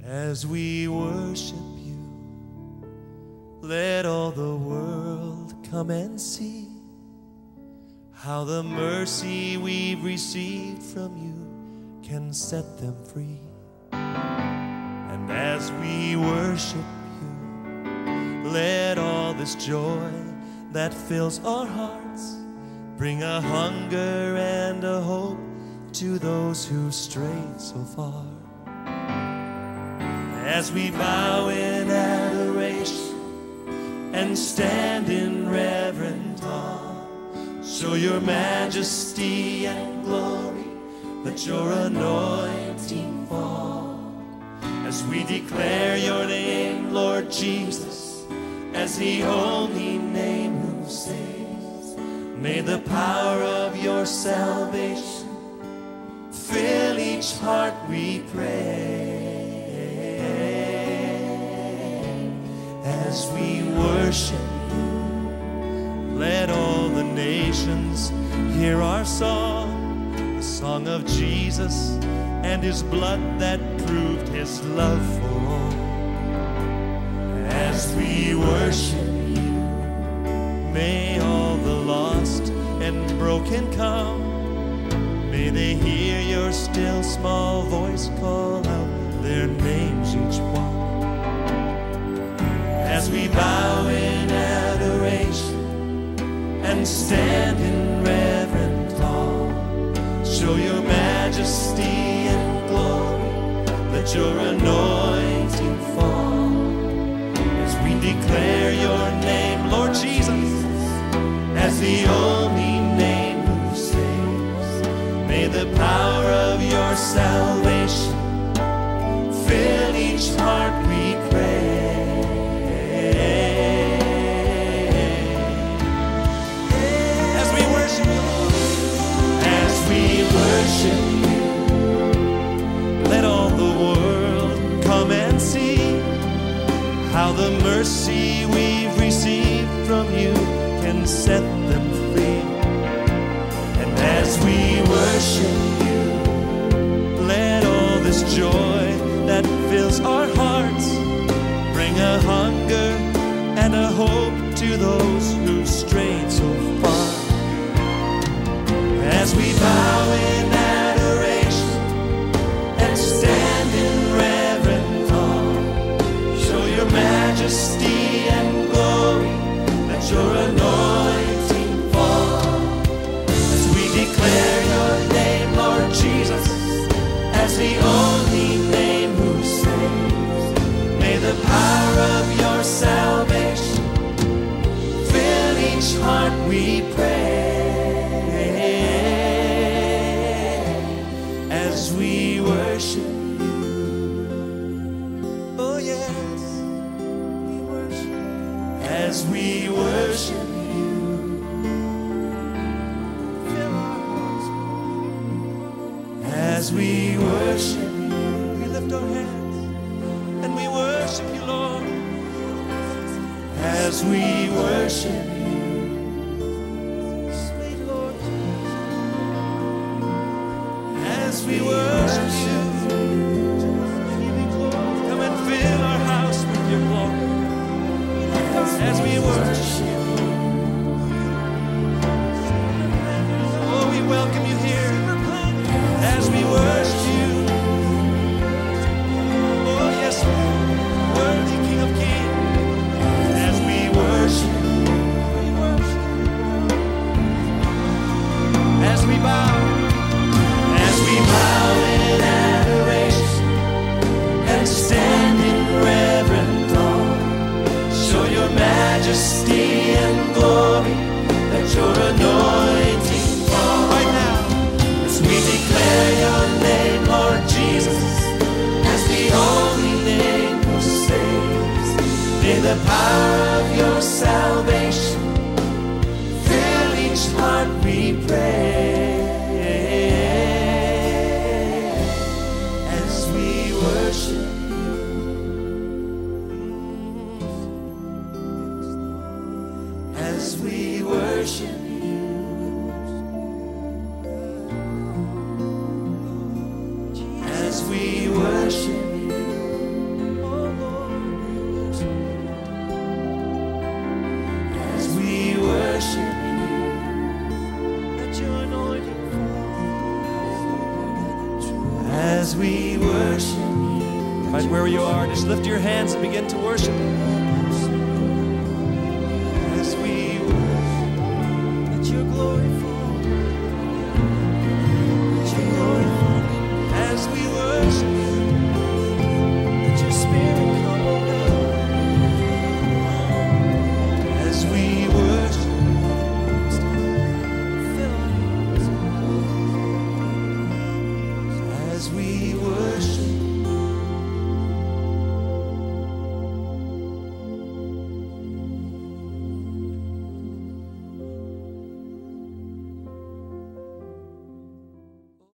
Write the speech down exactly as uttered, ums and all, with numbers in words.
As we worship you, let all the world come and see how the mercy we've received from you can set them free. And as we worship you, let all this joy that fills our hearts bring a hunger and a hope to those who strayed so far. As we bow in adoration and stand in reverent awe, show your majesty and glory, let your anointing fall. As we declare your name, Lord Jesus, as the only name who saves, may the power of your salvation fill each heart, we pray. As we worship you, let all the nations hear our song, the song of Jesus and his blood that proved his love for all. As we worship you, may all the lost and broken come. May they hear your still small voice call out their names each one. As we bow in adoration and stand in reverent awe, show your majesty and glory, let your anointing fall. As we declare your name, Lord Jesus, as the only name who saves, may the power of your salvation fill each heart, we pray. Worship you, let all the world come and see how the mercy we've received from you can set them free. And as we worship you, let all this joy that fills our hearts bring a hunger and a hope to those who strayed so far. As we bow in adoration and stand in reverent awe, show your majesty and glory, let your anointing fall. As we declare your name, Lord Jesus, as the only name who saves, may the power of your salvation fill each heart, we pray. As we worship you, oh yes, we worship. As we worship you, fill our hearts. As we worship you, we lift our hands and we worship you, Lord. As we worship you, we worship you. Come and fill our house with your glory. As we worship you, oh, we welcome you here. As we worship you, oh yes, worthy King of Kings. As we worship you, as we bow. We bow in adoration and stand in reverent awe. Show your majesty and glory, let your anointing fall. Right now, as we declare your name, Lord Jesus, as the only name who saves, may the power of your salvation fill each heart, we pray. As we worship you, as we worship you, as we worship. Right where you are, just lift your hands and begin to worship. As we worship, let your glory fall. Let your glory fall. As we worship, let your spirit come, oh God. As we worship, fill our hearts. As we